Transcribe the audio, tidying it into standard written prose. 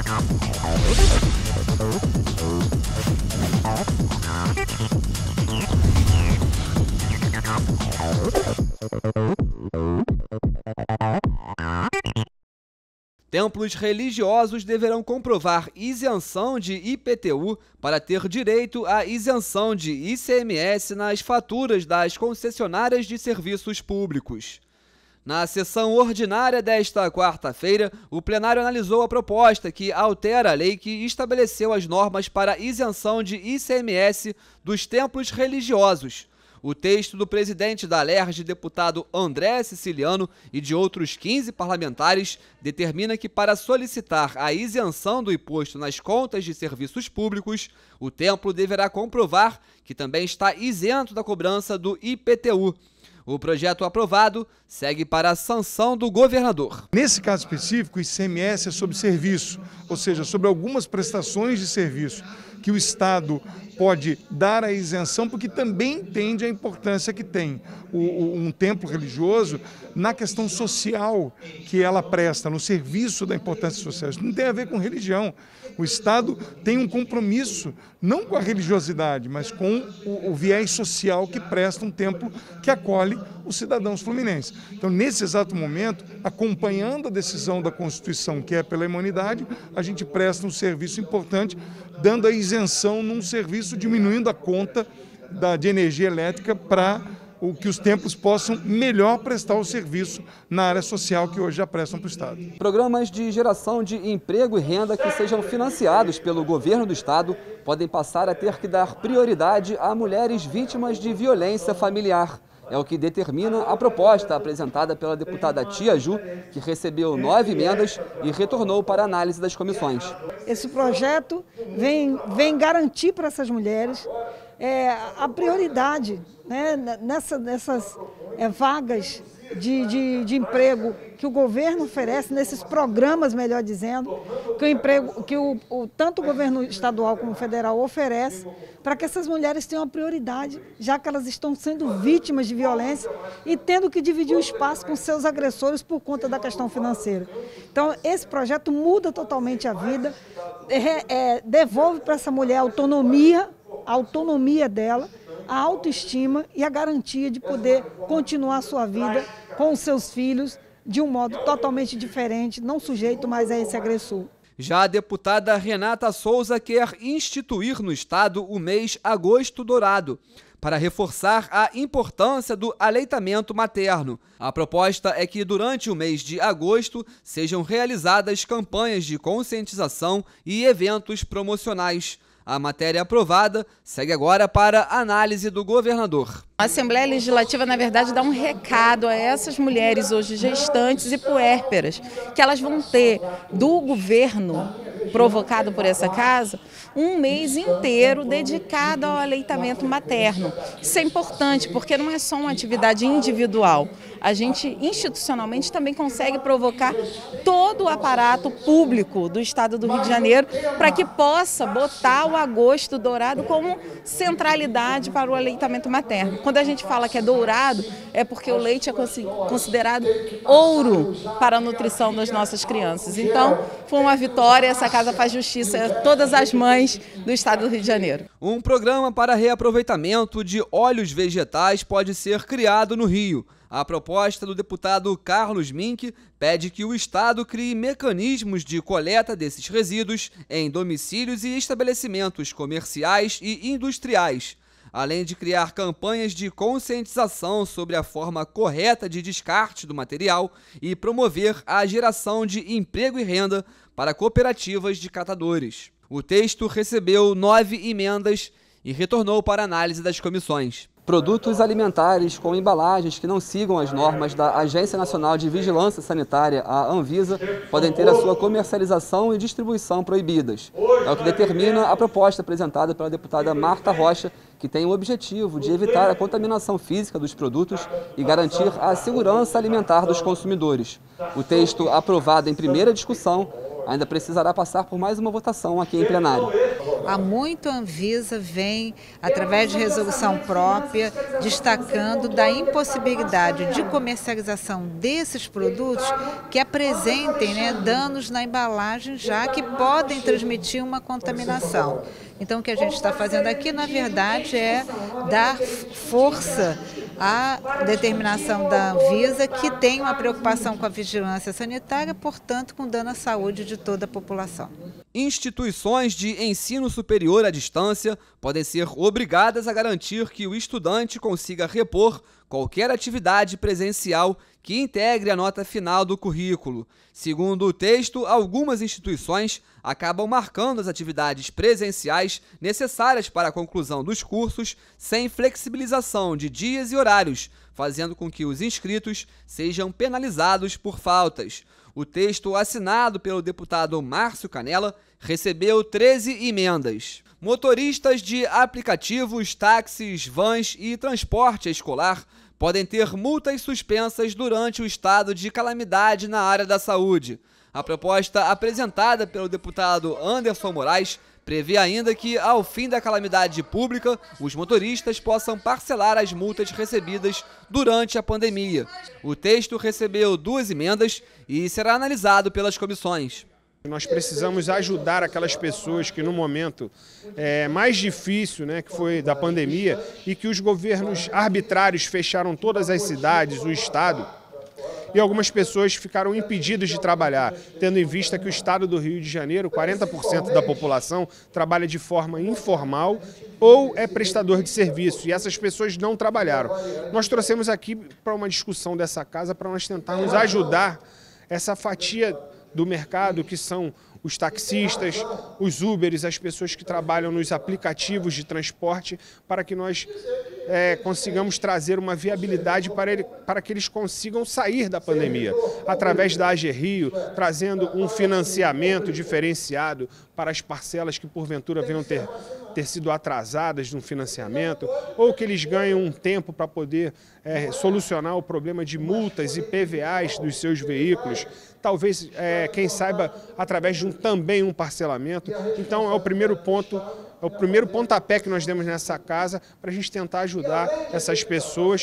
Templos religiosos deverão comprovar isenção de IPTU para ter direito à isenção de ICMS nas faturas das concessionárias de serviços públicos. Na sessão ordinária desta quarta-feira, o plenário analisou a proposta que altera a lei que estabeleceu as normas para isenção de ICMS dos templos religiosos. O texto do presidente da Alerj, deputado André Siciliano, e de outros 15 parlamentares determina que, para solicitar a isenção do imposto nas contas de serviços públicos, o templo deverá comprovar que também está isento da cobrança do IPTU. O projeto aprovado segue para a sanção do governador. Nesse caso específico, o ICMS é sobre serviço, ou seja, sobre algumas prestações de serviço que o Estado pode dar a isenção, porque também entende a importância que tem um templo religioso na questão social que ela presta, no serviço da importância social. Isso não tem a ver com religião. O Estado tem um compromisso, não com a religiosidade, mas com o viés social que presta um templo que acolhe os cidadãos fluminenses. Então, nesse exato momento, acompanhando a decisão da Constituição, que é pela imunidade, a gente presta um serviço importante, dando a isenção num serviço, diminuindo a conta de energia elétrica para que os templos possam melhor prestar o serviço na área social que hoje já prestam para o Estado. Programas de geração de emprego e renda que sejam financiados pelo governo do Estado podem passar a ter que dar prioridade a mulheres vítimas de violência familiar. É o que determina a proposta apresentada pela deputada Tia Ju, que recebeu 9 emendas e retornou para análise das comissões. Esse projeto vem garantir para essas mulheres a prioridade, né, nessas vagas de emprego que o governo oferece, nesses programas, melhor dizendo, que tanto o governo estadual como o federal oferece, para que essas mulheres tenham a prioridade, já que elas estão sendo vítimas de violência e tendo que dividir o espaço com seus agressores por conta da questão financeira. Então, esse projeto muda totalmente a vida, devolve para essa mulher a autonomia dela, a autoestima e a garantia de poder continuar a sua vida com os seus filhos de um modo totalmente diferente, não sujeito mais a esse agressor. Já a deputada Renata Souza quer instituir no Estado o mês Agosto Dourado, para reforçar a importância do aleitamento materno. A proposta é que durante o mês de agosto sejam realizadas campanhas de conscientização e eventos promocionais. A matéria aprovada segue agora para a análise do governador. A Assembleia Legislativa, na verdade, dá um recado a essas mulheres hoje gestantes e puérperas, que elas vão ter do governo, provocado por essa casa, um mês inteiro dedicado ao aleitamento materno. Isso é importante, porque não é só uma atividade individual. A gente, institucionalmente, também consegue provocar todo o aparato público do Estado do Rio de Janeiro para que possa botar o Agosto Dourado como centralidade para o aleitamento materno. Quando a gente fala que é dourado, é porque o leite é considerado ouro para a nutrição das nossas crianças. Então, foi uma vitória, essa casa faz justiça a todas as mães do Estado do Rio de Janeiro. Um programa para reaproveitamento de óleos vegetais pode ser criado no Rio. A proposta do deputado Carlos Mink pede que o Estado crie mecanismos de coleta desses resíduos em domicílios e estabelecimentos comerciais e industriais, além de criar campanhas de conscientização sobre a forma correta de descarte do material e promover a geração de emprego e renda para cooperativas de catadores. O texto recebeu 9 emendas e retornou para análise das comissões. Produtos alimentares com embalagens que não sigam as normas da Agência Nacional de Vigilância Sanitária, a Anvisa, podem ter a sua comercialização e distribuição proibidas. É o que determina a proposta apresentada pela deputada Marta Rocha, que tem o objetivo de evitar a contaminação física dos produtos e garantir a segurança alimentar dos consumidores. O texto, aprovado em primeira discussão, ainda precisará passar por mais uma votação aqui em plenário. há muito a Anvisa vem, através de resolução própria, destacando da impossibilidade de comercialização desses produtos que apresentem, né, danos na embalagem, já que podem transmitir uma contaminação. Então, o que a gente está fazendo aqui, na verdade, é dar força à determinação da Anvisa, que tem uma preocupação com a vigilância sanitária, portanto, com dano à saúde de toda a população. Instituições de ensino superior à distância podem ser obrigadas a garantir que o estudante consiga repor qualquer atividade presencial que integre a nota final do currículo. Segundo o texto, algumas instituições acabam marcando as atividades presenciais necessárias para a conclusão dos cursos sem flexibilização de dias e horários, fazendo com que os inscritos sejam penalizados por faltas. O texto, assinado pelo deputado Márcio Canella, recebeu 13 emendas. Motoristas de aplicativos, táxis, vans e transporte escolar podem ter multas suspensas durante o estado de calamidade na área da saúde. A proposta apresentada pelo deputado Anderson Moraes prevê ainda que, ao fim da calamidade pública, os motoristas possam parcelar as multas recebidas durante a pandemia. O texto recebeu 2 emendas e será analisado pelas comissões. Nós precisamos ajudar aquelas pessoas que no momento mais difícil, né, que foi da pandemia, e que os governos arbitrários fecharam todas as cidades, o estado, e algumas pessoas ficaram impedidas de trabalhar, tendo em vista que o estado do Rio de Janeiro, 40% da população trabalha de forma informal ou é prestador de serviço, e essas pessoas não trabalharam. Nós trouxemos aqui para uma discussão dessa casa para nós tentarmos ajudar essa fatia do mercado, que são os taxistas, os Uberes, as pessoas que trabalham nos aplicativos de transporte, para que nós consigamos trazer uma viabilidade para que eles consigam sair da pandemia, através da AG Rio, trazendo um financiamento diferenciado para as parcelas que porventura venham ter sido atrasadas no financiamento, ou que eles ganhem um tempo para poder solucionar o problema de multas e PVAs dos seus veículos, talvez, quem saiba, através de também um parcelamento. Então é o primeiro ponto, é o primeiro pontapé que nós demos nessa casa para a gente tentar ajudar essas pessoas.